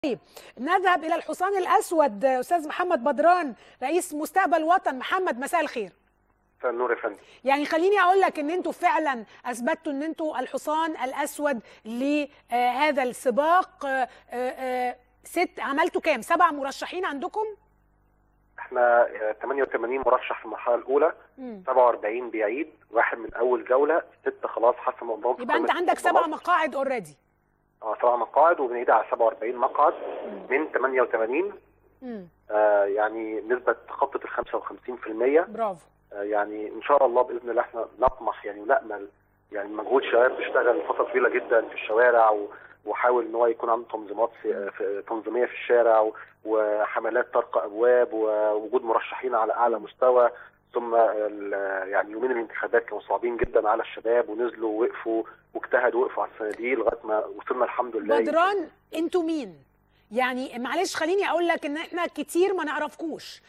طيب نذهب إلى الحصان الأسود. أستاذ محمد بدران رئيس مستقبل وطن. محمد، مساء الخير. مساء النور يا فندم. يعني خليني أقول لك إن أنتوا فعلا أثبتوا إن أنتوا الحصان الأسود لهذا السباق. عملتوا كام؟ 7 مرشحين عندكم؟ احنا 88 مرشح في المرحلة الأولى، 47 بيعيد، واحد من أول جولة، 6 خلاص حسموا أمرهم. يبقى أنت عندك 7 مقاعد أوريدي. 7 مقاعد وبنعيد على 47 مقعد من 88. يعني نسبة تخطت ال 55%. برافو. يعني إن شاء الله بإذن الله احنا نطمح يعني ونأمل يعني مجهود شباب بيشتغل فترة طويلة جدا في الشوارع وحاول ان هو يكون عنده تنظيمات تنظيميه في الشارع وحملات طرق ابواب ووجود مرشحين على اعلى مستوى. ثم يعني يومين الانتخابات كانوا صعبين جدا على الشباب ونزلوا ووقفوا واجتهدوا وقفوا على الصناديق لغايه ما وصلنا الحمد لله. بدران، انتوا مين؟ يعني معلش خليني اقول لك ان احنا كتير ما نعرفكوش.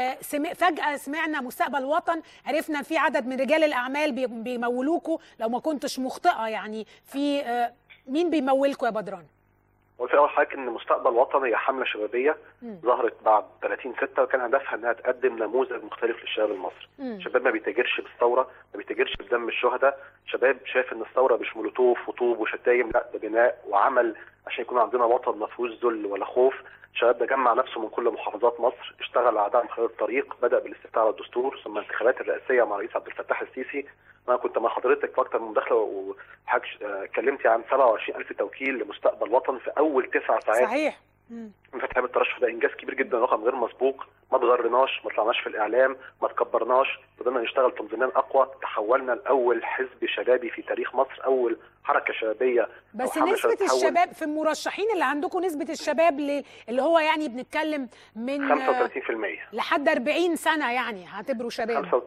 فجأة سمعنا مستقبل وطن، عرفنا في عدد من رجال الاعمال بيمولوكوا، لو ما كنتش مخطئه يعني في مين بيمولكوا يا بدران؟ قلت اول حاجه ان مستقبل وطن هي حمله شبابيه ظهرت بعد 30/6 وكان هدفها انها تقدم نموذج مختلف للشباب المصري. شباب ما بيتاجرش بالثوره، ما بيتاجرش بدم الشهداء، شباب شايف ان الثوره مش مولوتوف وطوب وشتايم، لا ده بناء وعمل عشان يكون عندنا وطن ما فيهوش ذل ولا خوف. الشباب ده جمع نفسه من كل محافظات مصر، اشتغل على دعم خلال الطريق، بدا بالاستفتاء على الدستور ثم الانتخابات الرئاسيه مع الرئيس عبد الفتاح السيسي. انا كنت مع حضرتك في اكثر من مداخله وحضرتك اتكلمتي عن 27,000 توكيل لمستقبل وطن في اول 9 ساعات. صحيح. من فتح الترشح ده انجاز كبير جدا، رقم غير مسبوق. ما تغرناش، ما طلعناش في الاعلام، ما تكبرناش، فضلنا نشتغل تنظيميا اقوى، تحولنا لاول حزب شبابي في تاريخ مصر، اول حركه شبابيه. بس نسبه الشباب في المرشحين اللي عندكم، نسبه الشباب اللي هو يعني بنتكلم من 35% لحد 40 سنه، يعني هعتبره شباب.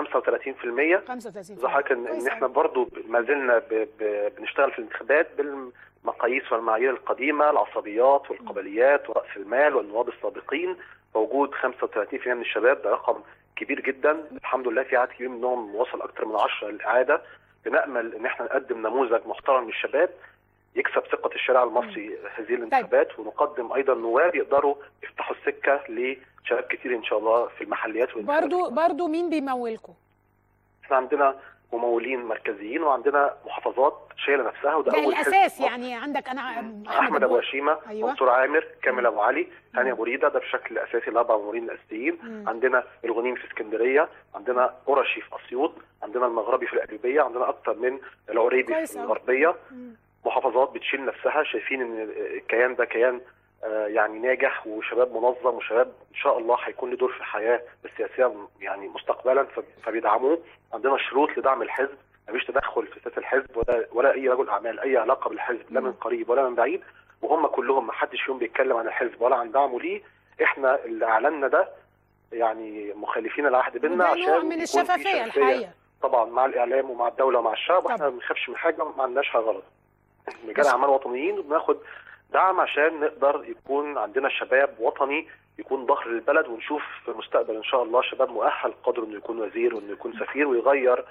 35%. 35%. ضحك ان احنا برضو ما زلنا بنشتغل في الانتخابات بالمقاييس والمعايير القديمه، العصبيات والقبليات وراس المال والنواب السابقين. موجود 35% من الشباب، ده رقم كبير جدا. الحمد لله في عدد كبير منهم وصل اكثر من 10 للاعاده. بنامل ان احنا نقدم نموذج محترم للشباب يكسب ثقه الشارع المصري هذه الانتخابات. ونقدم ايضا نواب يقدروا يفتحوا السكه لشباب كتير ان شاء الله في المحليات والانتخابات. برضو مين بيمولكم؟ احنا عندنا ممولين مركزيين وعندنا محافظات شايله نفسها، وده اول الاساس. يعني عندك انا احمد ابو هشيمه، أيوة. منصور عامر، كامل ابو علي، هاني ابو ريده، ده بشكل اساسي الاربع ممولين الاساسيين. عندنا الغنيم في اسكندريه، عندنا قرشي في اسيوط، عندنا المغربي في القليوبيه، عندنا اكثر من العريبي في الغربيه. محافظات بتشيل نفسها، شايفين ان الكيان ده كيان يعني ناجح وشباب منظم وشباب ان شاء الله هيكون له دور في الحياه السياسيه يعني مستقبلا، فبيدعموه. عندنا شروط لدعم الحزب، مفيش تدخل في سياسه الحزب ولا اي رجل اعمال اي علاقه بالحزب، لا من قريب ولا من بعيد. وهم كلهم ما حدش فيهم بيتكلم عن الحزب ولا عن دعمه ليه. احنا اللي اعلنا ده يعني مخالفين العهد بيننا عشان من الشفافيه الحقيقه طبعا مع الاعلام ومع الدوله ومع الشعب. واحنا ما بنخافش من حاجه، ما عندناش حاجه غلط. رجال اعمال وطنيين وبناخد دعم عشان نقدر يكون عندنا شباب وطني يكون ظهر للبلد، ونشوف في المستقبل ان شاء الله شباب مؤهل قدر انه يكون وزير وانه يكون سفير ويغير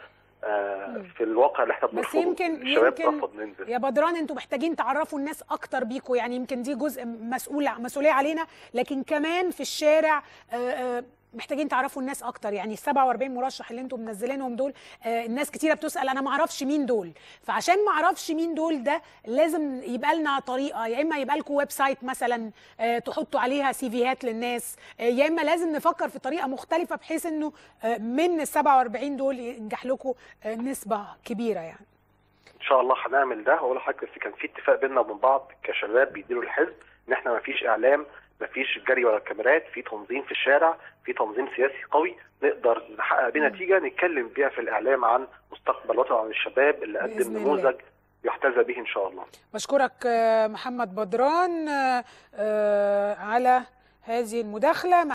في الواقع اللي احنا بنرفضه. بس يمكن يا بدران انتوا محتاجين تعرفوا الناس اكتر بيكم، يعني يمكن دي جزء مسؤوليه علينا، لكن كمان في الشارع محتاجين تعرفوا الناس اكتر. يعني ال 47 مرشح اللي انتم منزلينهم دول، الناس كتيره بتسال انا ما اعرفش مين دول. فعشان ما اعرفش مين دول ده لازم يبقى لنا طريقه، يا اما يبقى لكم ويب سايت مثلا تحطوا عليها سيفيهات للناس، يا اما لازم نفكر في طريقه مختلفه بحيث انه من ال 47 دول ينجح لكم نسبه كبيره. يعني ان شاء الله هنعمل ده. واقول لحضرتك بس كان في اتفاق بيننا وبين بعض كشباب بيديروا الحزب ان احنا ما فيش اعلام، مفيش جري ورا الكاميرات، في تنظيم في الشارع، في تنظيم سياسي قوي نقدر نحقق بيه نتيجه نتكلم بيها في الاعلام عن مستقبل وطن، عن الشباب اللي قدم نموذج يحتذى به ان شاء الله. بشكرك محمد بدران على هذه المداخله.